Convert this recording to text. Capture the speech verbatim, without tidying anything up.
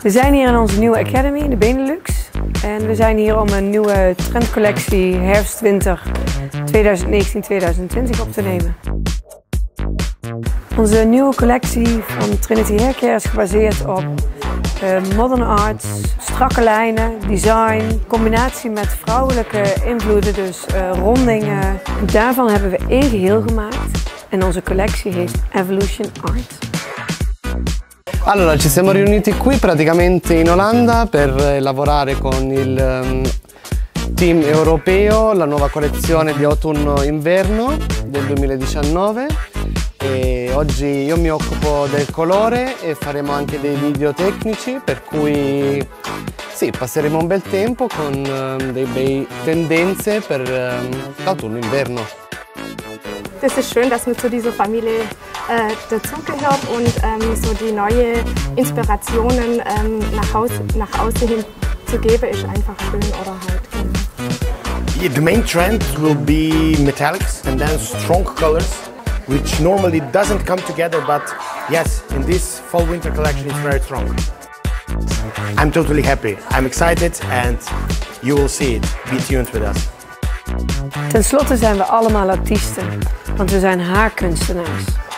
We zijn hier in onze nieuwe Academy in de Benelux. En we zijn hier om een nieuwe trendcollectie herfst-winter tweeduizend negentien tweeduizend twintig op te nemen. Onze nieuwe collectie van Trinity Haircare is gebaseerd op uh, modern arts, strakke lijnen, design, combinatie met vrouwelijke invloeden, dus uh, rondingen. Daarvan hebben we één geheel gemaakt en onze collectie heet Evolution Art. Allora, ci siamo riuniti qui praticamente in Olanda per lavorare con il um, team europeo, la nuova collezione di autunno-inverno del duemiladiciannove. E oggi io mi occupo del colore e faremo anche dei video tecnici, per cui sì, passeremo un bel tempo con um, dei bei tendenze per um, l'autunno-inverno. Es ist schön, dass man zu dieser Familie äh, dazugehört und ähm, so die neue Inspirationen ähm, nach, Haus, nach außen hin zu geben, ist einfach schön oder halt. Yeah, the main trend will be metallics and then strong colors, which normally doesn't come together, but yes, in this fall-winter collection it's very strong. I'm totally happy, I'm excited and you will see it. Be tuned with us. Ten slotte zijn we allemaal artiesten, want we zijn haarkunstenaars.